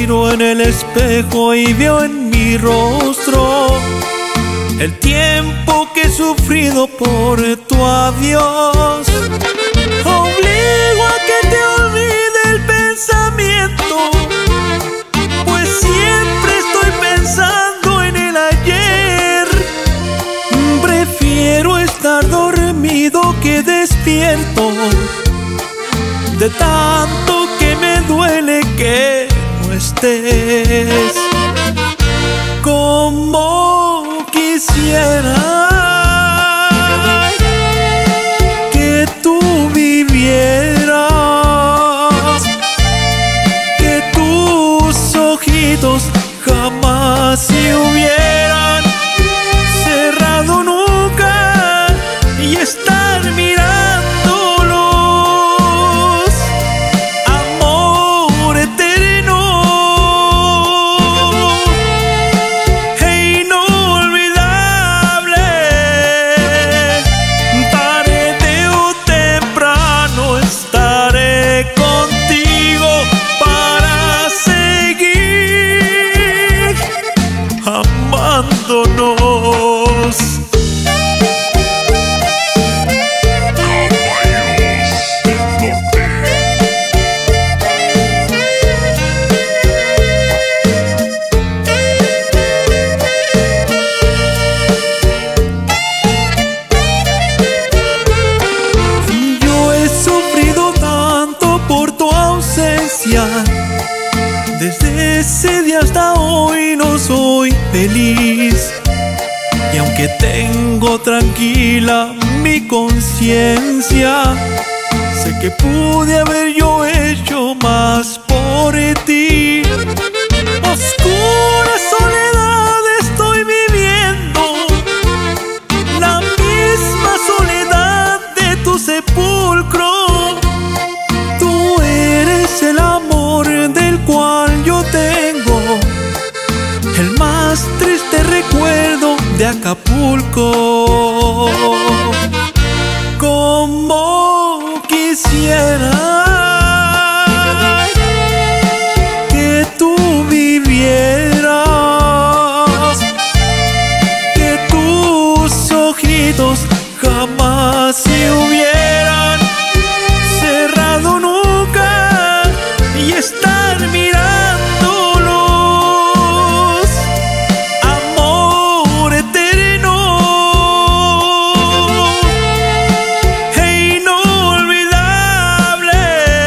miro en el espejo y veo en mi rostro el tiempo que he sufrido por tu adiós. Obligo a que te olvide el pensamiento, pues siempre estoy pensando en el ayer. Prefiero estar dormido que despierto, de tanto que me duele que no estés. Como quisiera que tú vivieras, que tus ojitos jamás se hubieran cerrado nunca y estar mirándolos, amor eterno e inolvidable. Tarde o temprano estaré contigo para seguir amándonos. Desde ese día hasta hoy no soy feliz, y aunque tengo tranquila mi conciencia, sé que pude haber yo hecho más por ti. Oscura soledad estoy viviendo, la misma soledad de tu sepulcro. Tú eres el amor del cual yo tengo el más triste recuerdo de Acapulco. Como quisiera que tú vivieras, que tus ojitos jamás se hubieran cerrado nunca y estar mirándolos, amor eterno e inolvidable.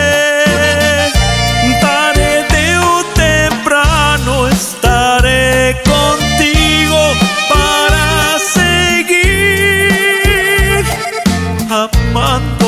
Tarde o temprano estaré contigo para seguir amando.